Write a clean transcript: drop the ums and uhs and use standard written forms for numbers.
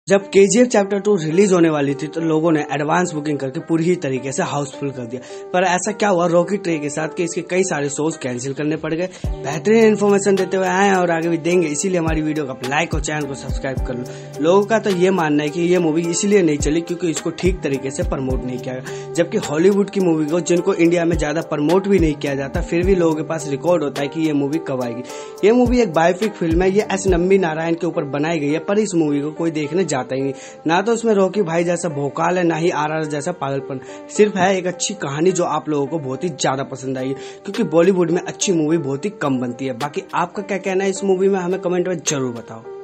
जब KGF chapter 2 release होने वाली थी तो लोगों ने एडवांस बुकिंग करके पूरी ही तरीके से हाउसफुल कर दिया। पर ऐसा क्या हुआ रॉकी ट्रे के साथ कि इसके कई सारे शोज कैंसिल करने पड़ गए। बेहतरीन इन्फॉर्मेशन देते हुए आए हैं और आगे भी देंगे, इसीलिए हमारी वीडियो को लाइक और चैनल को सब्सक्राइब कर लो। लोगों का तो ये मानना है कि ये मूवी इसलिए नहीं चली क्योंकि इसको ठीक तरीके से प्रमोट नहीं किया गया, जबकि हॉलीवुड की मूवी को जिनको इंडिया में ज्यादा प्रमोट भी नहीं किया जाता फिर भी लोगों के पास रिकॉर्ड होता है कि ये मूवी कब आएगी। ये मूवी एक बायोपिक फिल्म है, ये एस नंबी नारायण के ऊपर बनाई गई है, पर इस मूवी को कोई देखने जाता ही नहीं। ना तो उसमें रॉकी भाई जैसा भोकाल है, ना ही आरआर जैसा पागलपन। सिर्फ है एक अच्छी कहानी जो आप लोगों को बहुत ही ज्यादा पसंद आई है, क्योंकि बॉलीवुड में अच्छी मूवी बहुत ही कम बनती है। बाकी आपका क्या कहना है इस मूवी में हमें कमेंट में जरूर बताओ।